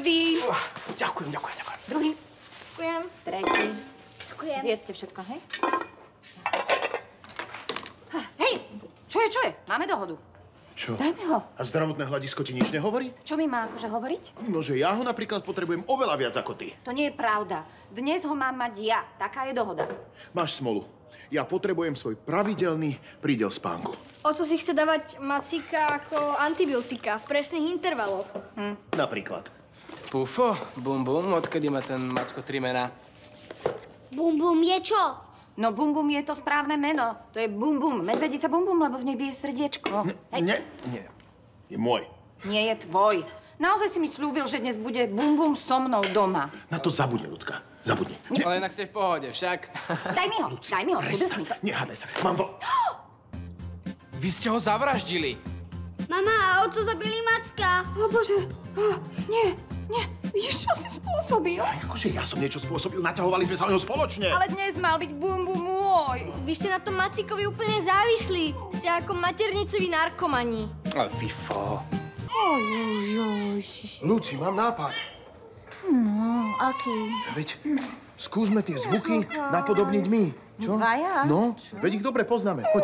prvý. Ďakujem. Druhý. Ďakujem. Tretí. Ďakujem. Zjedzte všetko, hej? Hej, čo je? Máme dohodu. Čo? Daj mi ho. A zdravotné hľadisko ti nič nehovorí? Čo mi má akože hovoriť? No, že ja ho napríklad potrebujem oveľa viac ako ty. To nie je pravda. Dnes ho mám mať ja. Taká je dohoda. Máš smolu. Ja potrebujem svoj pravidelný prídel spánku. Oco si chce dávať macíka ako antibiotika v presných intervaloch. Napríklad. Pufo, bum bum, odkedy má ten Macko 3 mená? Bum bum je čo? No Bum Bum je to správne meno. To je Bum Bum. Medvedica Bum Bum, lebo v nej bije srdiečko. Nie. Je môj. Nie je tvoj. Naozaj si mi slúbil, že dnes bude Bum Bum so mnou doma. Na to zabudni, ľudská. Zabudni. Ale inak ste v pohode, však. Daj mi ho, súdes mi to. Nehádaj sa. Mám Vy ste ho zavraždili. Mama a oco zabili Macka. O Bože, nie. Vidíš, čo si spôsobil? Akože ja som niečo spôsobil. Naťahovali sme sa o ňo spoločne. Ale dnes mal byť Bum Bum môj. Vy ste na tom macíkovi úplne závislí. Ste ako maternicoví narkomani. Ale fifo. Luci, mám nápad. No, aký? Veď, skúsme tie zvuky napodobniť my. Čo? Dvaja? No, veď ich dobre poznáme. Poď.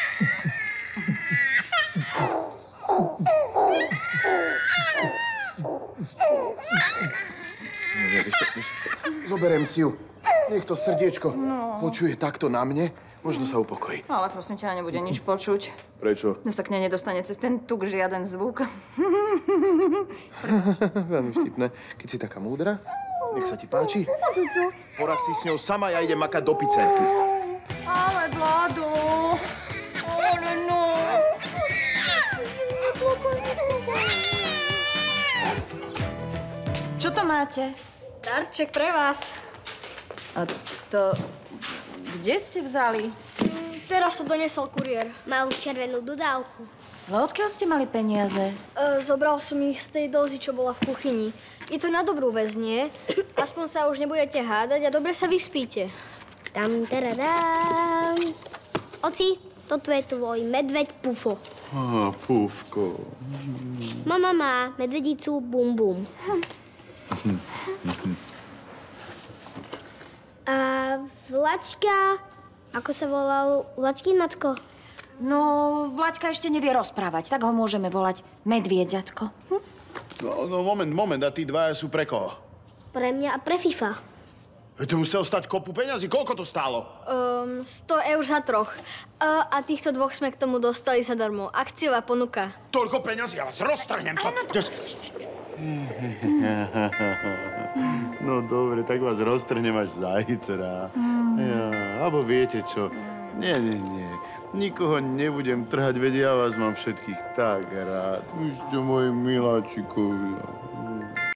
Zoberiem si ju. Nech to srdiečko počuje takto na mne. Možno sa upokojí. Ale prosím ťa, nebude nič počuť. Prečo? Dnes sa k nej nedostane cez ten tuk žiaden zvuk. Veľmi vtipné. Keď si taká múdra, nech sa ti páči. Porad si s ňou sama, ja idem makať do pizzerky. Ale Vlado. Ale no. Čo to máte? Darček pre vás. A to... Kde ste vzali? Teraz to doniesol kuriér. Malú červenú dodávku. Ale odkiaľ ste mali peniaze? Zobral som ich z tej dozy, čo bola v kuchyni. Je to na dobrú vec, nie? Aspoň sa už nebudete hádať a dobre sa vyspíte. Tam, taradám. Oci, toto je tvoj medveď Pufo. Á, Pufko. Mama má medvedicu Bum Bum. A Vlačka, ako sa volal Vlačkin Macko? No, Vlaďka ešte nevie rozprávať, tak ho môžeme volať Medvieďatko. No, moment. A tí dvaja sú pre koho? Pre mňa a pre Fifa. To muselo stať kopu peňazí. Koľko to stálo? 100 eur za troch. A týchto dvoch sme k tomu dostali zadarmo. Akciová ponuka. Toľko peňazí, ja vás roztrhnem. No dobre, tak vás roztrhnem až zajtra. Ja, alebo viete čo? Nie. Nikoho nebudem trhať, veď ja vás mám všetkých tak rád. Ešte moji miláčikovia.